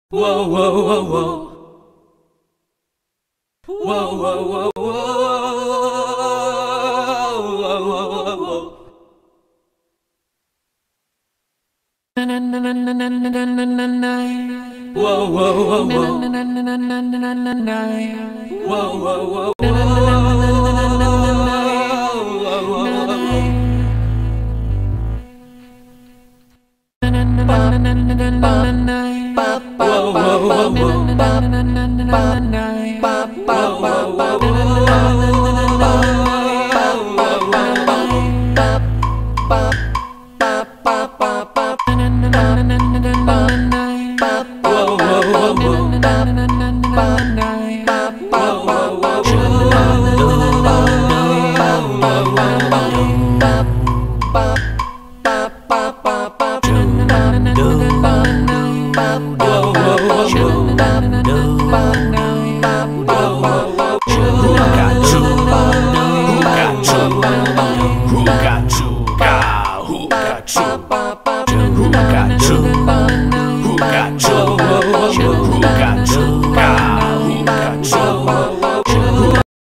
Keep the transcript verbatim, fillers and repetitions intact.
Whoa, whoa, whoa, whoa. Whoa, whoa, whoa, whoa. Whoa, whoa, whoa, whoa. Na na na na na na na na na na. Whoa, whoa, whoa, whoa. Na na na na na na na na. Whoa, whoa, whoa, whoa. Na na na na na na na na. Whoa, whoa, whoa. Na na na na na na na na. Whoa, whoa, whoa, whoa. Na na na na na na na. Whoa, whoa, whoa, whoa.